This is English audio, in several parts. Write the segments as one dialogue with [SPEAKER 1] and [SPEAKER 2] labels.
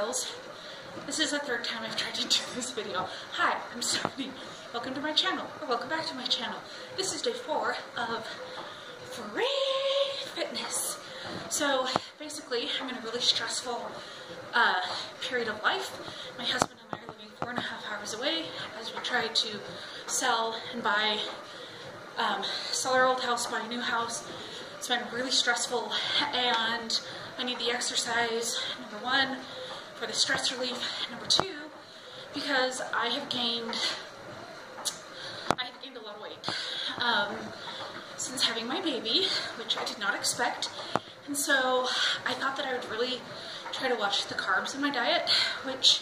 [SPEAKER 1] girls. This is the third time I've tried to do this video. Hi, I'm Stephanie. Welcome to my channel, or welcome back to my channel. This is day 4 of free fitness. So basically, I'm in a really stressful period of life. My husband and I are living 4.5 hours away as we try to sell and buy, sell our old house, buy a new house. It's been really stressful, and I need the exercise, number 1, for the stress relief, number 2, because I have gained a lot of weight since having my baby, which I did not expect. And so I thought that I would really try to watch the carbs in my diet, which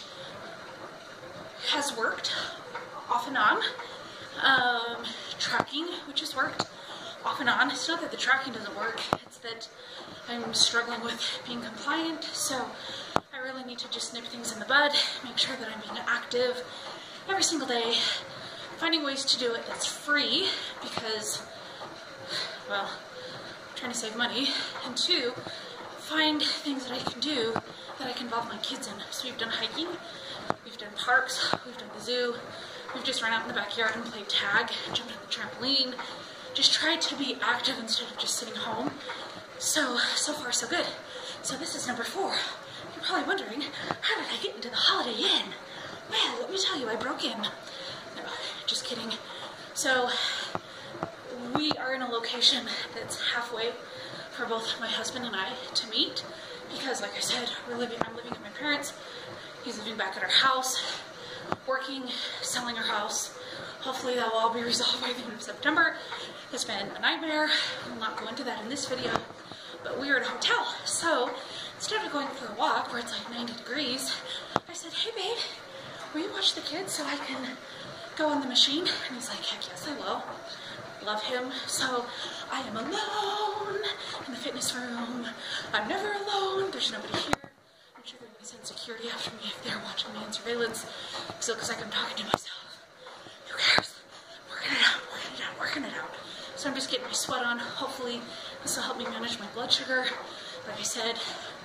[SPEAKER 1] has worked off and on. Tracking, which has worked off and on. It's not that the tracking doesn't work, it's that I'm struggling with being compliant, so I really need to just nip things in the bud, make sure that I'm being active every single day, finding ways to do it that's free, because, well, I'm trying to save money, and 2, find things that I can do that I can involve my kids in. So we've done hiking, we've done parks, we've done the zoo, we've just run out in the backyard and played tag, jumped on the trampoline, just tried to be active instead of just sitting home. So far so good. So this is number 4. You're probably wondering, how did I get into the Holiday Inn? Well, let me tell you, I broke in. No, just kidding. So we are in a location that's halfway for both my husband and I to meet, because like I said, I'm living at my parents'. He's living back at our house, working, selling our house. Hopefully that will all be resolved by the end of September. It's been a nightmare. I'll not go into that in this video, but we are at a hotel. So instead of going for a walk where it's like 90 degrees, I said, hey babe, will you watch the kids so I can go on the machine? And he's like, heck yes, I will. Love him. So I am alone in the fitness room. I'm never alone. There's nobody here. I'm sure they're going to send security after me if they're watching me on surveillance. So it looks like I'm talking to myself. Who cares? Working it out. So I'm just getting my sweat on. Hopefully this will help me manage my blood sugar. Like I said,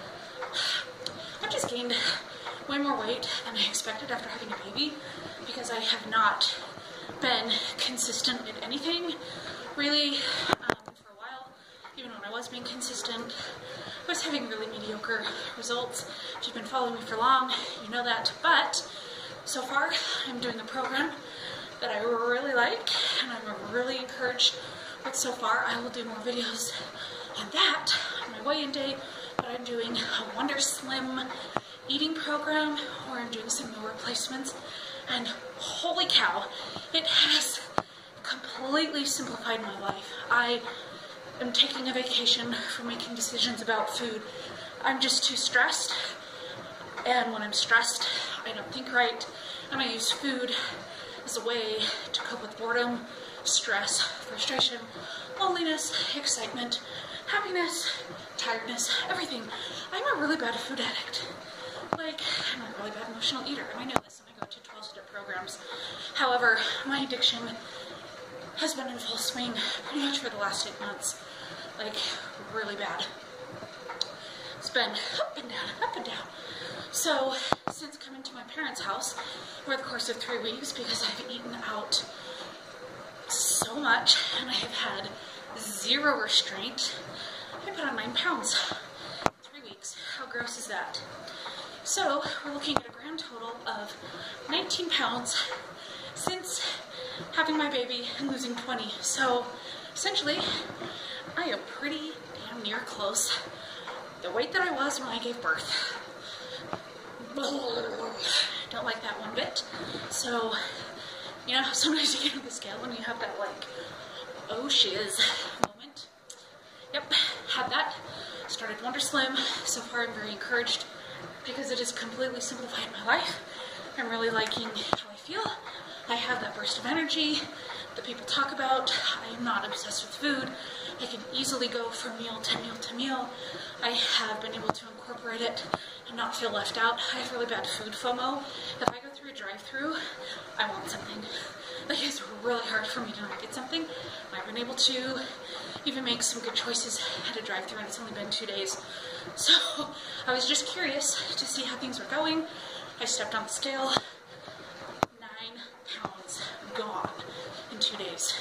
[SPEAKER 1] I've just gained way more weight than I expected after having a baby, because I have not been consistent at anything really for a while. Even when I was being consistent, I was having really mediocre results. If you've been following me for long, you know that. But so far, I'm doing a program that I really like, and I'm really encouraged with so far. I will do more videos on that on my weigh-in day, but I'm doing a Wonder Slim eating program where I'm doing some meal replacements, and holy cow, it has completely simplified my life. I am taking a vacation from making decisions about food. I'm just too stressed, and when I'm stressed, I don't think right, and I use food as a way to cope with boredom, stress, frustration, loneliness, excitement, happiness, tiredness, everything. I'm a really bad food addict. Like, I'm a really bad emotional eater, and I know this, and I go to 12-step programs. However, my addiction has been in full swing pretty much for the last 8 months. Like, really bad. It's been up and down, up and down. So, since coming to my parents' house over the course of 3 weeks, because I've eaten out so much and I have had 0 restraint, I put on 9 pounds in 3 weeks. How gross is that? So, we're looking at a grand total of 19 pounds since having my baby and losing 20. So, essentially, I am pretty damn near close the weight that I was when I gave birth. Don't like that one bit. So, you know, sometimes you get on the scale and you have that like, oh shiz moment. Yep, had that. Started Wonder Slim. So far I'm very encouraged because it has completely simplified my life. I'm really liking how I feel. I have that burst of energy that people talk about. I am not obsessed with food. I can easily go from meal to meal to meal. I have been able to incorporate it and not feel left out. I have really bad food FOMO. If I go through a drive-thru, I want something. Like, it's really hard for me to not get something. I've been able to even make some good choices at a drive-thru, and it's only been 2 days. So I was just curious to see how things were going. I stepped on the scale, 9 pounds gone in 2 days.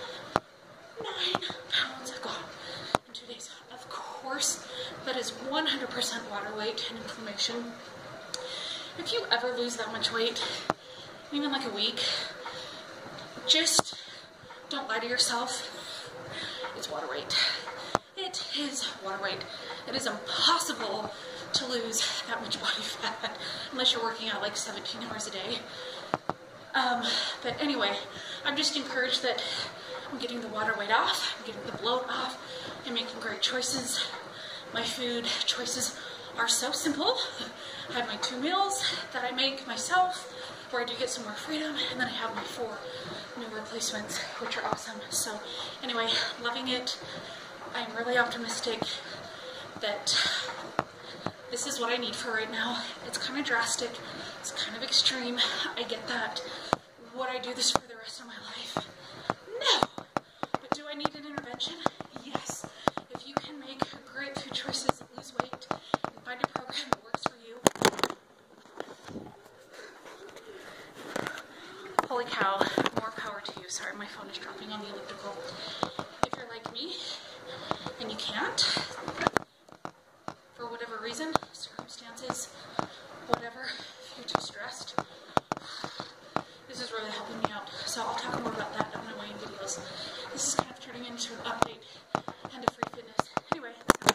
[SPEAKER 1] 9 pounds gone in 2 days. Of course, that is 100% water weight and inflammation. If you ever lose that much weight, even like a week, just don't lie to yourself. It's water weight. It is water weight. It is impossible to lose that much body fat unless you're working out like 17 hours a day. But anyway, I'm just encouraged that I'm getting the water weight off, I'm getting the bloat off, and making great choices. My food choices are so simple. I have my 2 meals that I make myself, where I do get some more freedom, and then I have my 4 new replacements, which are awesome. So anyway, loving it. I'm really optimistic that this is what I need for right now. It's kind of drastic, it's kind of extreme, I get that. Would I do this for the rest of my life? No! But do I need an intervention? Yes. If you can make great food choices, lose weight, and find a program that works for you. Holy cow, more power to you. Sorry, my phone is dropping on the elliptical. If you're like me, and you can't, for whatever reason, circumstances, whatever, if you're too stressed, this is really helping me out. So I'll talk more about that on my weighing videos. This is kind of turning into an update and a free fitness. Anyway,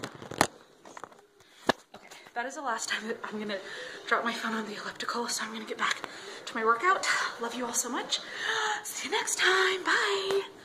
[SPEAKER 1] okay, that is the last time that I'm gonna drop my phone on the elliptical, so I'm gonna get back to my workout. Love you all so much. See you next time. Bye.